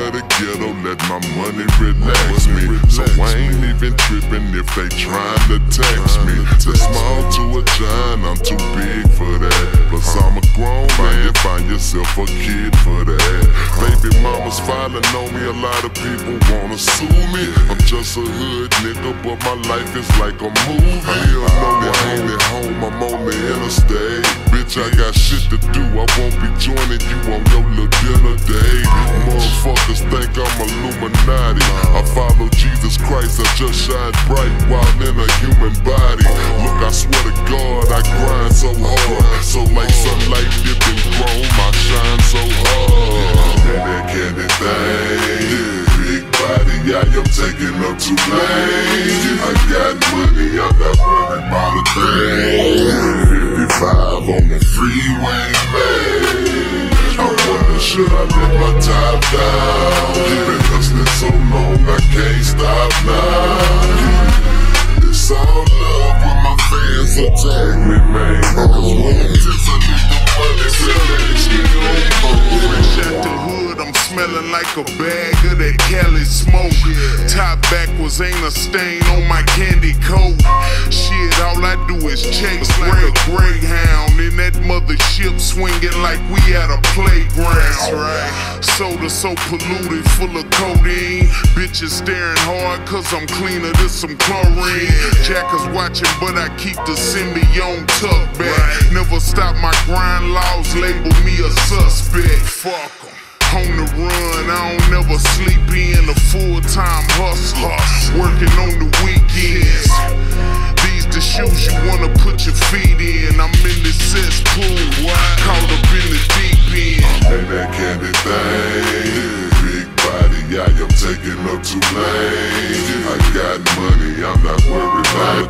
of the ghetto, let my money relax me. So I ain't even tripping if they trying to tax me. The small to a giant, I'm too big for that. Plus I'm a grown man, find yourself a kid for that. Baby mama's filing on me, a lot of people wanna sue me. I'm just a hood nigga, but my life is like a movie. Hell no, I ain't at home, I'm on the interstate. Bitch, I got shit to do, I won't be joining you on your little dinner date. Motherfuckers think I'm Illuminati. I follow Jesus Christ, I just shine bright while in a human body. Look, I swear to God, I grind so hard. So like sunlight dipping chrome, I shine so hard. And that candy thing, big body, I am taking up too late. I got money, I'm not worried about a thing. 55 on the freeway, man. I wonder, should I let my top down? Been hustling so long, I can't stop now. It's all love when my fans attack me, man. Cause when I'm just a nigga, money relax me, man. Fresh out the hood, I'm smelling like a bag of that Cali smoke. Top backwards, ain't a stain on my candy coat. Shit, all I do is chase like a greyhound in that mothership, swinging like we at a playground. Soda so polluted, full of codeine. Bitches staring hard cause I'm cleaner than some chlorine. Jackers watching, but I keep the symbiote tucked back. Never stop my grind, laws label me a suspect. Fuck 'em. On the run, I don't never sleep in, a full-time hustler, working on the weekends. These the shoes you wanna put your feet in. I'm in the cesspool, caught up in the deep end. Hey, that candy thing, big body, I am taking up too late. I got money, I'm not worried about a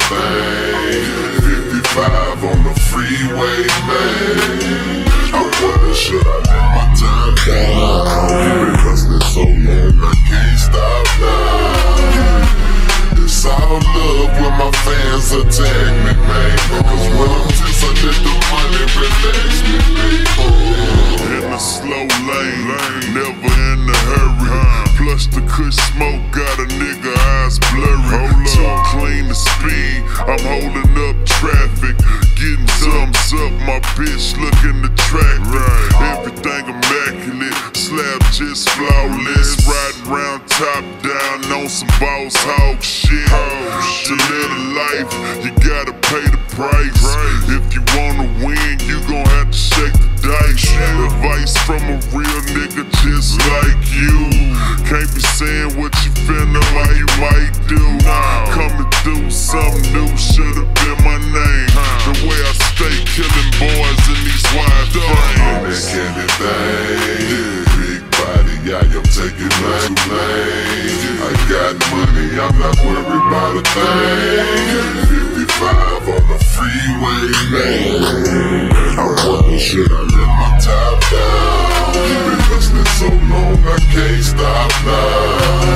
thing. 55 on the freeway, man. I wonder, should I let my time down? Been hustling so long, I can't stop now. It's all love when my fans attack me, man. Cause when I'm just I let the money relax me, man. In a slow lane, never in a hurry. Plus the kush smoke got a nigga eyes blurry. Too clean to speed, I'm holding up traffic. Getting thumbs up, my bitch looking attractive. Everything immaculate, slab just flawless. Riding round top down on some boss hog shit. To live a life, you gotta pay the price. If you wanna win, you gon' have to shake the dice. Advice from a real nigga just like you. Can't be saying what you finna like you might do. Coming through something new, should've been my name. The way I stay killing boys in these wide frames. That candy thing, big body, I am taking up too late. I got money, I'm not worried about a thing. 55 on the freeway, man. I wonder, should I let my top down? Been hustling so long, I can't stop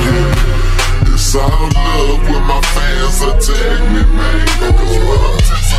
now. It's all love when my fans attack me, man. Cause when I'm just